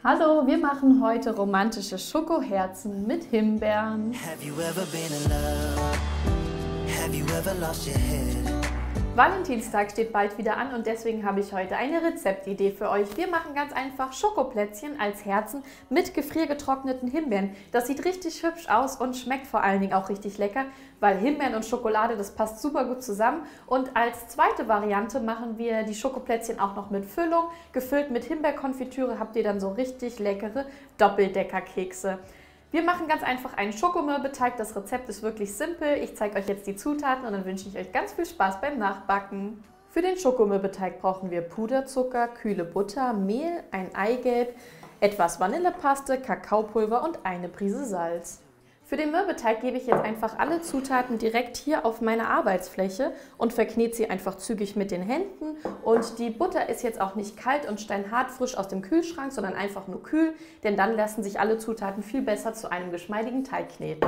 Hallo, wir machen heute romantische Schokoherzen mit Himbeeren. Have you ever been in love? Have you ever lost your head? Valentinstag steht bald wieder an und deswegen habe ich heute eine Rezeptidee für euch. Wir machen ganz einfach Schokoplätzchen als Herzen mit gefriergetrockneten Himbeeren. Das sieht richtig hübsch aus und schmeckt vor allen Dingen auch richtig lecker, weil Himbeeren und Schokolade, das passt super gut zusammen. Und als zweite Variante machen wir die Schokoplätzchen auch noch mit Füllung. Gefüllt mit Himbeerkonfitüre habt ihr dann so richtig leckere Doppeldeckerkekse. Wir machen ganz einfach einen Schokomürbeteig. Das Rezept ist wirklich simpel. Ich zeige euch jetzt die Zutaten und dann wünsche ich euch ganz viel Spaß beim Nachbacken. Für den Schokomürbeteig brauchen wir Puderzucker, kühle Butter, Mehl, ein Eigelb, etwas Vanillepaste, Kakaopulver und eine Prise Salz. Für den Mürbeteig gebe ich jetzt einfach alle Zutaten direkt hier auf meine Arbeitsfläche und verknete sie einfach zügig mit den Händen. Und die Butter ist jetzt auch nicht kalt und steinhart frisch aus dem Kühlschrank, sondern einfach nur kühl, denn dann lassen sich alle Zutaten viel besser zu einem geschmeidigen Teig kneten.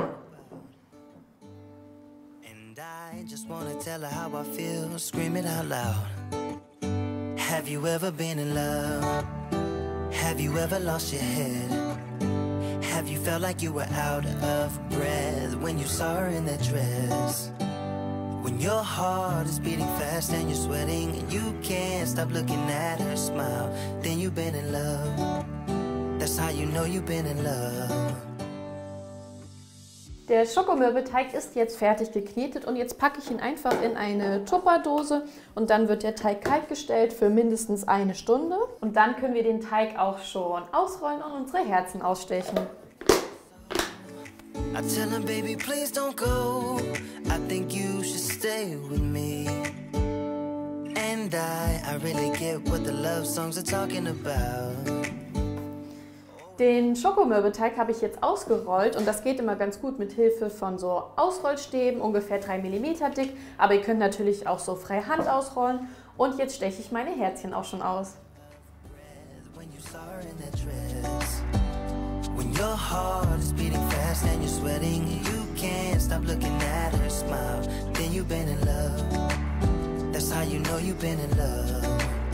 And I just wanna tell her how I feel, scream it out loud. Have you ever been in love? Have you ever lost your head? Have you felt like you were out of breath when you saw her in that dress? When your heart is beating fast and you're sweating and you can't stop looking at her smile, then you've been in love. That's how you know you've been in love. Der Schokomürbeteig ist jetzt fertig geknetet und jetzt packe ich ihn einfach in eine Tupperdose und dann wird der Teig kalt gestellt für mindestens eine Stunde. Und dann können wir den Teig auch schon ausrollen und unsere Herzen ausstechen. I tell him, baby, please don't go. I think you should stay with me. And I really get what the love songs are talking about. Den Schokomürbeteig habe ich jetzt ausgerollt und das geht immer ganz gut mit Hilfe von so Ausrollstäben, ungefähr 3 mm dick. Aber ihr könnt natürlich auch so frei Hand ausrollen. Und jetzt steche ich meine Herzchen auch schon aus. When your heart is beating fast and you're sweating and you can't stop looking at her smile, then you've been in love. That's how you know you've been in love.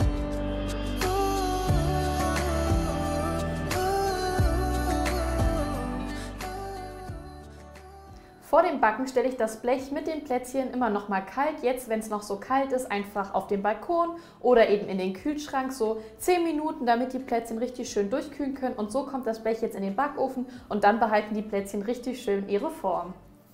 Vor dem Backen stelle ich das Blech mit den Plätzchen immer noch mal kalt. Jetzt, wenn es noch so kalt ist, einfach auf den Balkon oder eben in den Kühlschrank, so 10 Minuten, damit die Plätzchen richtig schön durchkühlen können. Und so kommt das Blech jetzt in den Backofen und dann behalten die Plätzchen richtig schön ihre Form.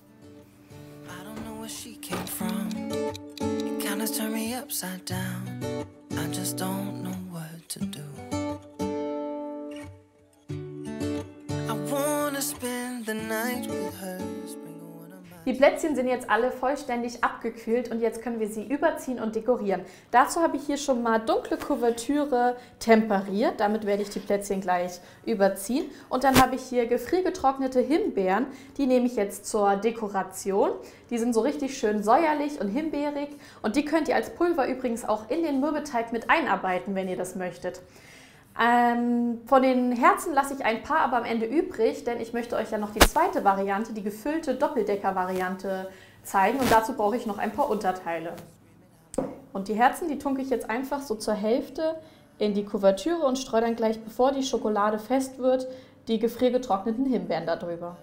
Die Plätzchen sind jetzt alle vollständig abgekühlt und jetzt können wir sie überziehen und dekorieren. Dazu habe ich hier schon mal dunkle Kuvertüre temperiert. Damit werde ich die Plätzchen gleich überziehen. Und dann habe ich hier gefriergetrocknete Himbeeren. Die nehme ich jetzt zur Dekoration. Die sind so richtig schön säuerlich und himbeerig. Und die könnt ihr als Pulver übrigens auch in den Mürbeteig mit einarbeiten, wenn ihr das möchtet. Von den Herzen lasse ich ein paar aber am Ende übrig, denn ich möchte euch ja noch die zweite Variante, die gefüllte Doppeldecker-Variante zeigen und dazu brauche ich noch ein paar Unterteile. Und die Herzen, die tunke ich jetzt einfach so zur Hälfte in die Kuvertüre und streue dann gleich, bevor die Schokolade fest wird, die gefriergetrockneten Himbeeren darüber.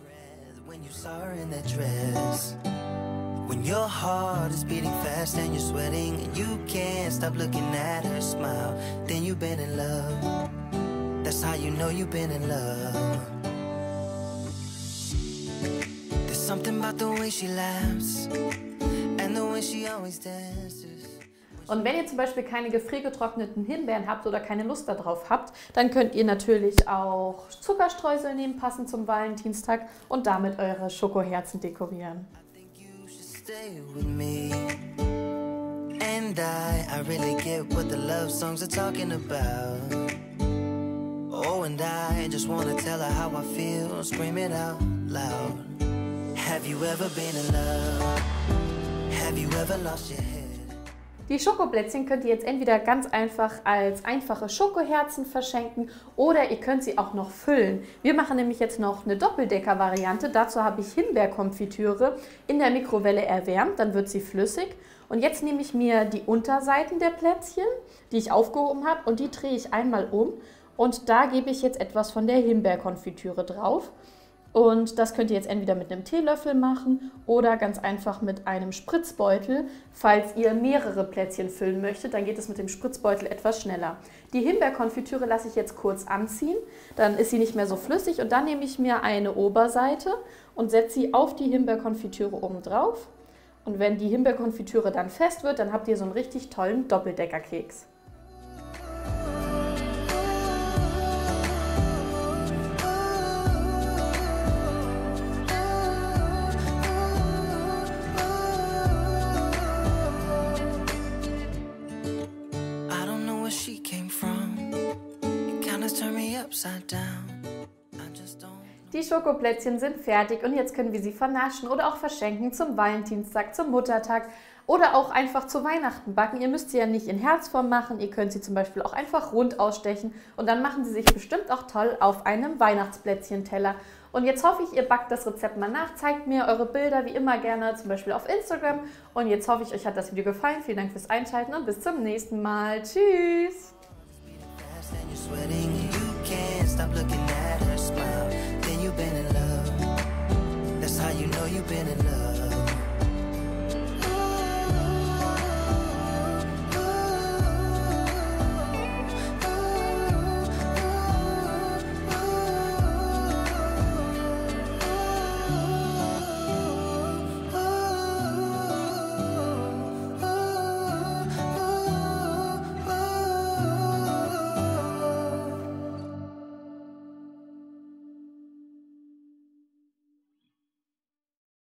When your heart is beating fast and you're sweating and you can't stop looking at her smile, then you've been in love. That's how you know you've been in love. There's something about the way she laughs and the way she always dances. Und wenn ihr zum Beispiel keine gefriergetrockneten Himbeeren habt oder keine Lust darauf habt, dann könnt ihr natürlich auch Zuckerstreusel nehmen, passend zum Valentinstag, und damit eure Schokoherzen dekorieren. Stay with me. And I really get what the love songs are talking about. Oh, and I just wanna tell her how I feel, scream it out loud. Have you ever been in love? Have you ever lost your head? Die Schokoplätzchen könnt ihr jetzt entweder ganz einfach als einfache Schokoherzen verschenken oder ihr könnt sie auch noch füllen. Wir machen nämlich jetzt noch eine Doppeldecker-Variante. Dazu habe ich Himbeerkonfitüre in der Mikrowelle erwärmt, dann wird sie flüssig. Und jetzt nehme ich mir die Unterseiten der Plätzchen, die ich aufgehoben habe, und die drehe ich einmal um Und da gebe ich jetzt etwas von der Himbeerkonfitüre drauf. Und das könnt ihr jetzt entweder mit einem Teelöffel machen oder ganz einfach mit einem Spritzbeutel. Falls ihr mehrere Plätzchen füllen möchtet, dann geht es mit dem Spritzbeutel etwas schneller. Die Himbeerkonfitüre lasse ich jetzt kurz anziehen, dann ist sie nicht mehr so flüssig und dann nehme ich mir eine Oberseite und setze sie auf die Himbeerkonfitüre oben drauf. Und wenn die Himbeerkonfitüre dann fest wird, dann habt ihr so einen richtig tollen Doppeldeckerkeks. Die Schokoplätzchen sind fertig und jetzt können wir sie vernaschen oder auch verschenken zum Valentinstag, zum Muttertag oder auch einfach zu Weihnachten backen. Ihr müsst sie ja nicht in Herzform machen, ihr könnt sie zum Beispiel auch einfach rund ausstechen und dann machen sie sich bestimmt auch toll auf einem Weihnachtsplätzchenteller. Und jetzt hoffe ich, ihr backt das Rezept mal nach, zeigt mir eure Bilder wie immer gerne, zum Beispiel auf Instagram. Und jetzt hoffe ich, euch hat das Video gefallen. Vielen Dank fürs Einschalten und bis zum nächsten Mal. Tschüss! And you're sweating and you can't stop looking at her smile. Then you've been in love. That's how you know you've been in love.